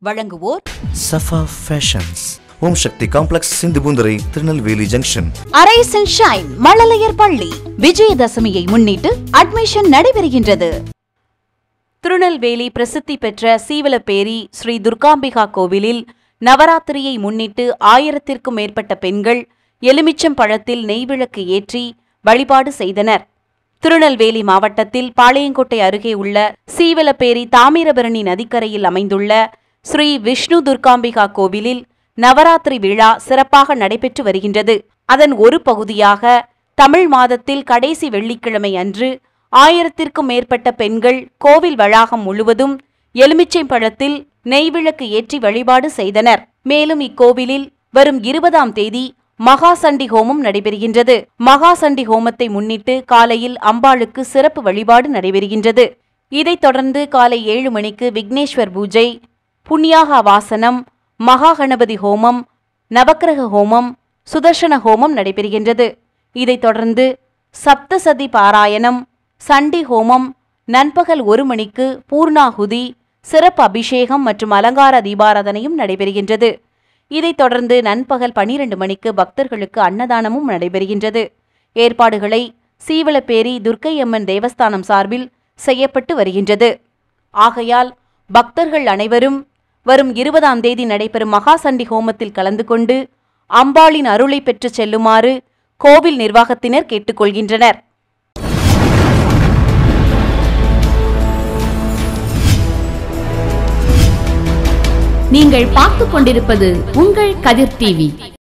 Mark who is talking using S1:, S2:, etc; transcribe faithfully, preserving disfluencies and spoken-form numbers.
S1: வழங்குவோர்
S2: Safa fashions, Om Sakthi complex, Sindhupoonthurai, Tirunelveli junction.
S1: Arise and shine மழலையர் பள்ளி விஜயதசமியை முன்னிட்டு அட்மிஷன் நடைபெறுகின்றது. திருநெல்வேலி பிரசித்தி பெற்ற சீவலப்பேரி ஸ்ரீ துர்காம்பிகா கோவிலில் நவராத்திரியை முன்னிட்டு ஆயிரத்திற்கும் மேற்பட்ட பெண்கள் எலுமிச்சம் பழத்தில் நெய்விளக்கு ஏற்றி வழிபாடு செய்தனர். திருநெல்வேலி மாவட்டத்தில் பாளையங்கோட்டை அருகே உள்ள சீவலப்பேரி தாமிரபரணி நதிக்கரையில் அமைந்துள்ள ஸ்ரீ விஷ்ணு துர்காம்பிகா கோவிலில் நவராத்திரி விழா சிறப்பாக நடைபெற்று வருகின்றது. அதன் ஒரு பகுதியாக தமிழ் மாதத்தில் கடைசி வெள்ளிக்கிழமை அன்று ஆயிரத்திற்கும் மேற்பட்ட பெண்கள் கோவில் வளாகம் முழுவதும் எலுமிச்சை பழத்தில் நெய்விளக்கு ஏற்றி வழிபாடு செய்தனர். மேலும் இக்கோவிலில் வரும் இருபதாம் தேதி மகா சண்டி ஹோமம் நடைபெறுகின்றது. மகா சண்டி ஹோமத்தை முன்னிட்டு காலையில் அம்பாளுக்கு சிறப்பு வழிபாடு நடைபெறுகின்றது. இதைத் தொடர்ந்து காலை ஏழு மணிக்கு விக்னேஸ்வர் பூஜை, புண்ணியாக வாசனம், மகா கணபதி ஹோமம், நவக்கிரக ஹோமம், சுதர்சன ஹோமம் நடைபெறுகின்றது. இதைத் தொடர்ந்து சப்தசதி பாராயணம், சண்டி ஹோமம், நண்பகல் ஒரு மணிக்கு பூர்ணாகுதி, சிறப்பு அபிஷேகம் மற்றும் அலங்கார தீபாராதனையும் நடைபெறுகின்றது. இதைத் தொடர்ந்து நண்பகல் பனிரெண்டு மணிக்கு பக்தர்களுக்கு அன்னதானமும் நடைபெறுகின்றது. ஏற்பாடுகளை சீவலப்பேரி துர்க்கையம்மன் தேவஸ்தானம் சார்பில் செய்யப்பட்டு வருகின்றது. ஆகையால் பக்தர்கள் அனைவரும் வரும் இருபதாம் தேதி நடைபெறும் மகா சண்டி ஹோமத்தில் கலந்து கொண்டு அம்பாளின் அருளை பெற்று செல்லுமாறு கோவில் நிர்வாகத்தினர் கேட்டுக்கொள்கின்றனர்.
S3: நீங்கள் பார்த்துக் கொண்டிருப்பது உங்கள் கதிர் டிவி.